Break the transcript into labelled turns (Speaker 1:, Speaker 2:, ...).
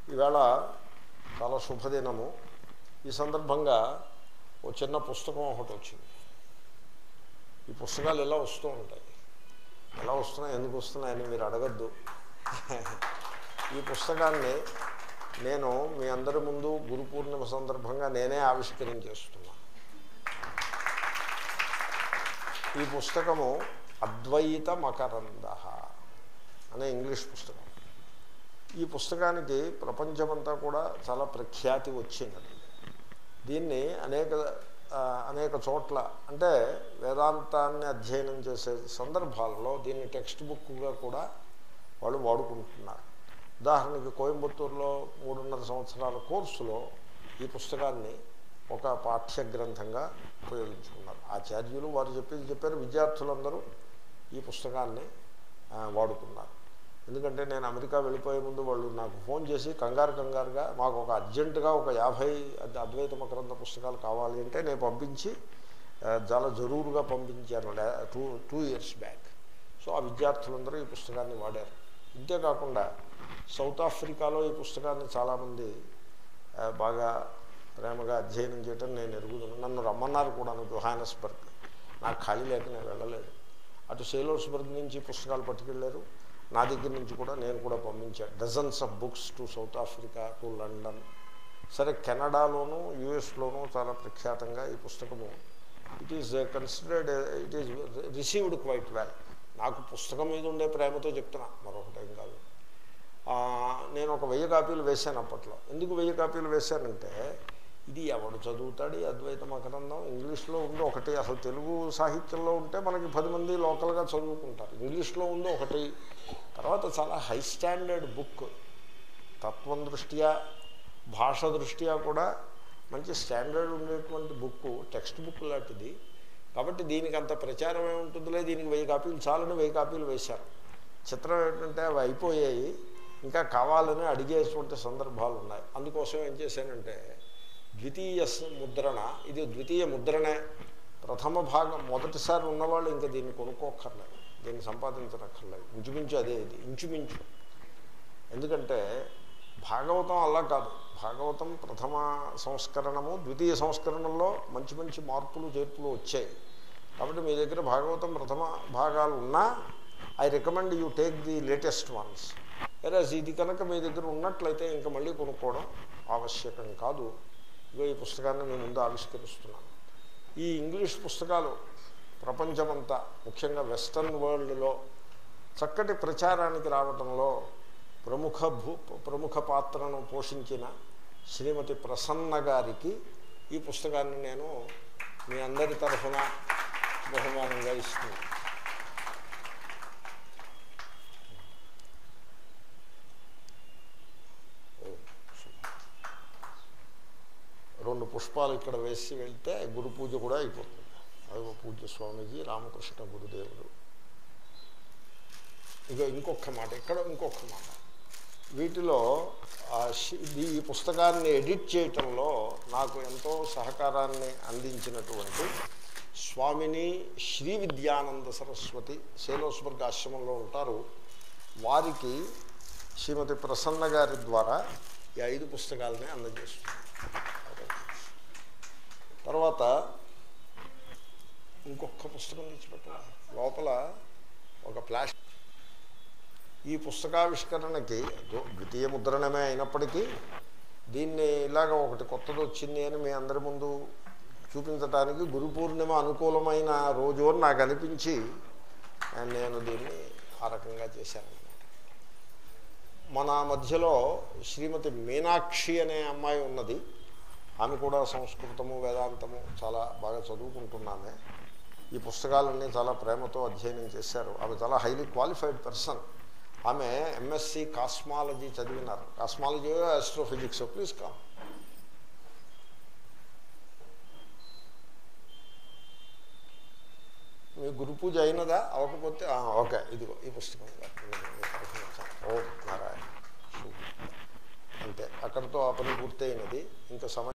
Speaker 1: ఈవేళ చాలా శుభదినము. ఈ సందర్భంగా ఓ చిన్న పుస్తకం ఒకటి వచ్చింది. ఈ పుస్తకాలు ఎలా వస్తూ ఉంటాయి, ఎలా వస్తున్నాయి, ఎందుకు వస్తున్నాయని మీరు అడగద్దు. ఈ పుస్తకాన్ని నేను మీ అందరి ముందు గురు పూర్ణిమ సందర్భంగా నేనే ఆవిష్కరించేస్తున్నా. ఈ పుస్తకము అద్వైత మకరంద అనే ఇంగ్లీష్ పుస్తకం. ఈ పుస్తకానికి ప్రపంచమంతా కూడా చాలా ప్రఖ్యాతి వచ్చింది. దీన్ని అనేక చోట్ల అంటే వేదాంతాన్ని అధ్యయనం చేసే సందర్భాలలో దీన్ని టెక్స్ట్ బుక్గా కూడా వాళ్ళు వాడుకుంటున్నారు. ఉదాహరణకి కోయంబత్తూరులో 3.5 సంవత్సరాల కోర్సులో ఈ పుస్తకాన్ని ఒక పాఠ్య గ్రంథంగా ఉపయోగించుకున్నారు. ఆచార్యులు వారు చెప్పారు, విద్యార్థులందరూ ఈ పుస్తకాన్ని వాడుతున్నారు. ఎందుకంటే నేను అమెరికా వెళ్ళిపోయే ముందు వాళ్ళు నాకు ఫోన్ చేసి కంగారుగా మాకు ఒక అర్జెంటుగా ఒక 50 అద్వైత మకరంద పుస్తకాలు కావాలి అంటే నేను పంపించి చాలా జరూరుగా పంపించాను 2 years బ్యాక్. సో ఆ విద్యార్థులందరూ ఈ పుస్తకాన్ని వాడారు. ఇంతేకాకుండా సౌత్ ఆఫ్రికాలో ఈ పుస్తకాన్ని చాలామంది బాగా ప్రేమగా అధ్యయనం చేయటం నేను ఎరుగుతున్నాను. నన్ను రమ్మన్నారు కూడాను జోహానస్బర్గ్. నాకు ఖాళీ లేక నేను వెళ్ళలేదు. అటు సేలోర్స్బర్గ్ నుంచి పుస్తకాలు పట్టుకెళ్ళారు, నా దగ్గర నుంచి కూడా నేను కూడా పంపించాను dozens of books to South Africa, to London. సరే, కెనడాలోను యుఎస్లోనూ చాలా ప్రఖ్యాతంగా ఈ పుస్తకము it is considered, it is received quite well. నాకు పుస్తకం మీద ఉండే ప్రేమతో చెప్తున్నా, మరొకటేం కాదు. నేను ఒక 1000 కాపీలు వేశాను అప్పట్లో. ఎందుకు 1000 కాపీలు వేశానంటే ఇది ఎవడు చదువుతాడు ఈ అద్వైత మకరందం, ఇంగ్లీష్లో ఉంది ఒకటి. అసలు తెలుగు సాహిత్యంలో ఉంటే మనకి 10 మంది లోకల్గా చదువుకుంటారు. ఇంగ్లీష్లో ఉంది ఒకటి. తర్వాత చాలా హై స్టాండర్డ్ బుక్, తత్వం దృష్ట్యా భాష దృష్ట్యా కూడా మంచి స్టాండర్డ్ ఉండేటువంటి బుక్, టెక్స్ట్ బుక్ లాంటిది. కాబట్టి దీనికి అంత ప్రచారం ఏముంటుందిలే, దీనికి 1000 కాపీలు చాలని 1000 కాపీలు వేశారు. చిత్రం ఏంటంటే అవి అయిపోయాయి, ఇంకా కావాలని అడిగేటువంటి సందర్భాలు ఉన్నాయి. అందుకోసం ఏం చేశానంటే ద్వితీయ ముద్రణ, ఇది ద్వితీయ ముద్రణే. ప్రథమ భాగం మొదటిసారి ఉన్నవాళ్ళు ఇంకా దీన్ని కొనుక్కోక్కర్లేదు, దీన్ని సంపాదించనక్కర్లేదు. ఇంచుమించు అదే ఇది, ఇంచుమించు. ఎందుకంటే భాగవతం అలా కాదు. భాగవతం ప్రథమ సంస్కరణము, ద్వితీయ సంస్కరణలో మంచి మంచి మార్పులు చేర్పులు వచ్చాయి. కాబట్టి మీ దగ్గర భాగవతం ప్రథమ భాగాలు ఉన్నా I recommend you take the latest ones. వెరస్ ఇది కనుక మీ దగ్గర ఉన్నట్లయితే ఇంకా మళ్ళీ కొనుక్కోవడం ఆవశ్యకం కాదు. ఇగో ఈ పుస్తకాన్ని మీ ముందు ఆవిష్కరిస్తున్నాను. ఈ ఇంగ్లీష్ పుస్తకాలు ప్రపంచమంతా, ముఖ్యంగా వెస్టర్న్ వరల్డ్లో చక్కటి ప్రచారానికి రావడంలో ప్రముఖ పాత్రను పోషించిన శ్రీమతి ప్రసన్న గారికి ఈ పుస్తకాన్ని నేను మీ అందరి తరఫున బహుమానంగా ఇస్తున్నాను. రెండు పుష్పాలు ఇక్కడ వేసి వెళ్తే గురు పూజ కూడా అయిపోతుంది. అదిగో పూజ్య స్వామీజీ రామకృష్ణ గురుదేవుడు. ఇక ఇంకొక మాట, ఇక్కడ ఇంకొక మాట. వీటిలో ఈ పుస్తకాన్ని ఎడిట్ చేయటంలో నాకు ఎంతో సహకారాన్ని అందించినటువంటి స్వామిని శ్రీ విద్యానంద సరస్వతి, సేలోస్బర్గ్ ఆశ్రమంలో ఉంటారు. వారికి శ్రీమతి ప్రసన్న గారి ద్వారా ఈ 5 పుస్తకాలని అందజేస్తుంది. తర్వాత ఇంకొక పుస్తకం తెచ్చిపెట్టాలి. లోపల ఒక ప్లాస్టిక్. ఈ పుస్తకావిష్కరణకి ద్వితీయ ముద్రణమే అయినప్పటికీ దీన్ని ఇలాగ ఒకటి కొత్తది వచ్చింది అని మీ అందరి ముందు చూపించడానికి గురు పూర్ణిమ అనుకూలమైన రోజు అని నాకు అనిపించి నేను దీన్ని ఆ రకంగా చేశాను. మన మధ్యలో శ్రీమతి మీనాక్షి అనే అమ్మాయి ఉన్నది. ఆమె కూడా సంస్కృతము వేదాంతము చాలా బాగా చదువుకుంటున్నామే. ఈ పుస్తకాలన్నీ చాలా ప్రేమతో అధ్యయనం చేశారు. ఆమె చాలా హైలీ క్వాలిఫైడ్ పర్సన్. ఆమె ఎంఎస్సి కాస్మాలజీ చదివినారు. Cosmology, astrophysics. Please come. మీ గురు పూజ అయినదా? అవ్వకపోతే ఓకే, ఇదిగో ఈ పుస్తకం. ఓ నారాయణ. అంతే, అక్కడితో ఆ పని పూర్తయినది. ఇంకా